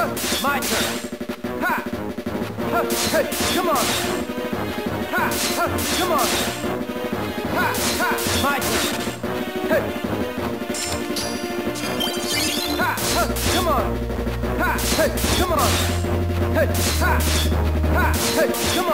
My turn. Ha! Ha! Hey! Come on! Ha! Ha! Come on! Ha! Ha! My turn. Hey! Ha! Ha! Come on! Ha! Hey! Come on! Hey! Ha! Ha! Hey! Come